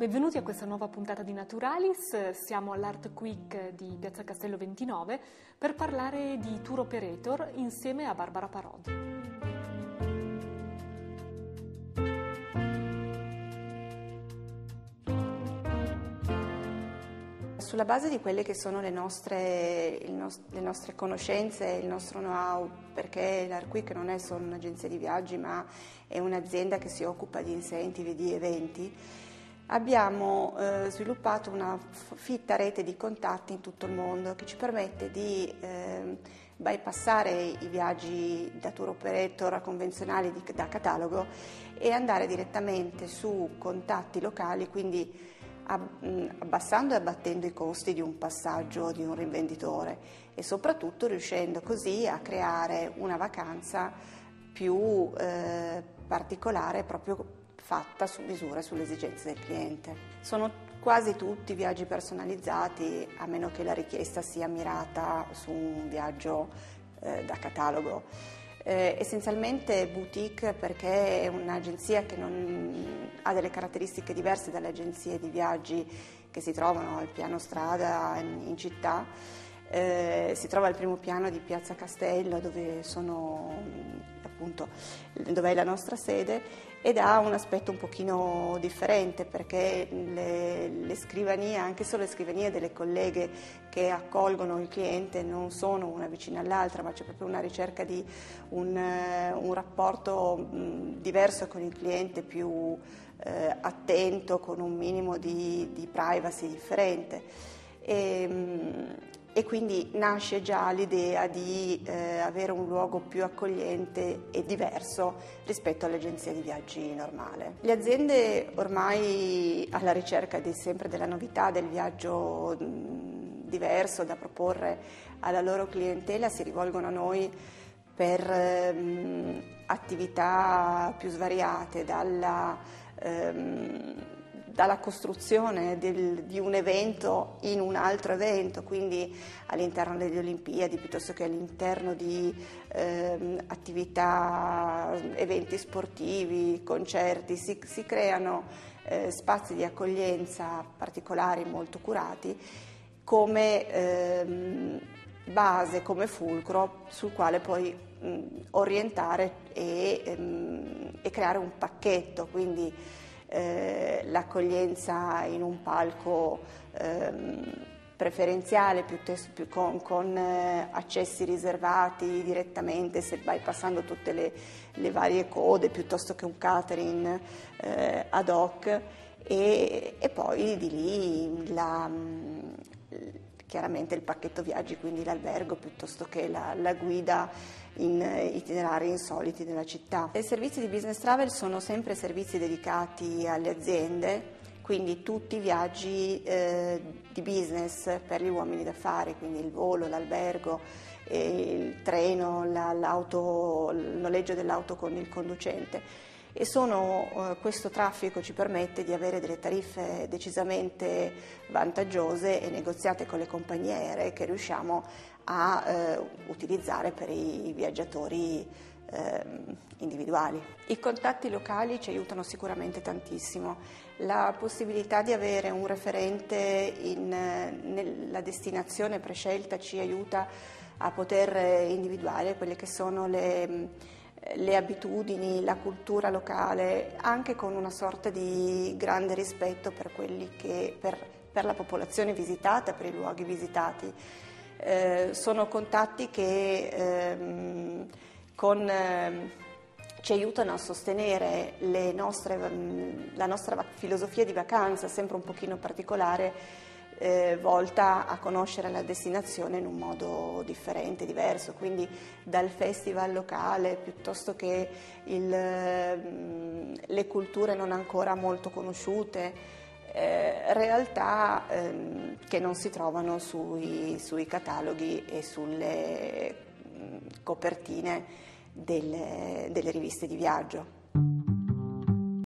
Benvenuti a questa nuova puntata di Naturalis. Siamo all'Art Quick di Piazza Castello 29 per parlare di tour operator insieme a Barbara Parodi. Sulla base di quelle che sono le nostre conoscenze, il nostro know-how, perché l'Art Quick non è solo un'agenzia di viaggi, ma è un'azienda che si occupa di incentivi, di eventi, abbiamo sviluppato una fitta rete di contatti in tutto il mondo che ci permette di bypassare i viaggi da tour operator convenzionali da catalogo e andare direttamente su contatti locali, quindi abbassando e abbattendo i costi di un passaggio di un rivenditore e soprattutto riuscendo così a creare una vacanza più particolare, proprio fatta su misura sulle esigenze del cliente. Sono quasi tutti viaggi personalizzati, a meno che la richiesta sia mirata su un viaggio da catalogo. Essenzialmente boutique, perché è un'agenzia che ha delle caratteristiche diverse dalle agenzie di viaggi che si trovano al piano strada in città. Si trova al primo piano di Piazza Castello, dove è la nostra sede, ed ha un aspetto un pochino differente, perché le scrivanie, anche solo le scrivanie delle colleghe che accolgono il cliente, non sono una vicina all'altra, ma c'è proprio una ricerca di un rapporto diverso con il cliente, più attento, con un minimo di privacy differente. E quindi nasce già l'idea di avere un luogo più accogliente e diverso rispetto all'agenzia di viaggi normale. Le aziende, ormai alla ricerca sempre della novità, del viaggio diverso da proporre alla loro clientela, si rivolgono a noi per attività più svariate, dalla costruzione di un evento in un altro evento, quindi all'interno delle Olimpiadi, piuttosto che all'interno di attività, eventi sportivi, concerti. Si creano spazi di accoglienza particolari, molto curati, come base, come fulcro sul quale poi orientare e creare un pacchetto, quindi l'accoglienza in un palco preferenziale, piuttosto con accessi riservati direttamente, se bypassando tutte le varie code, piuttosto che un catering ad hoc, e poi di lì chiaramente il pacchetto viaggi, quindi l'albergo piuttosto che la guida in itinerari insoliti nella città. I servizi di business travel sono sempre servizi dedicati alle aziende, quindi tutti i viaggi di business per gli uomini d'affari, quindi il volo, l'albergo, il treno, il noleggio dell'auto con il conducente. E questo traffico ci permette di avere delle tariffe decisamente vantaggiose e negoziate con le compagnie aeree che riusciamo a utilizzare per i viaggiatori individuali. I contatti locali ci aiutano sicuramente tantissimo. La possibilità di avere un referente nella destinazione prescelta ci aiuta a poter individuare quelle che sono le abitudini, la cultura locale, anche con una sorta di grande rispetto per per la popolazione visitata, per i luoghi visitati. Sono contatti che ci aiutano a sostenere la nostra filosofia di vacanza, sempre un pochino particolare, volta a conoscere la destinazione in un modo differente, diverso, quindi dal festival locale, piuttosto che le culture non ancora molto conosciute, realtà che non si trovano sui cataloghi e sulle copertine delle riviste di viaggio.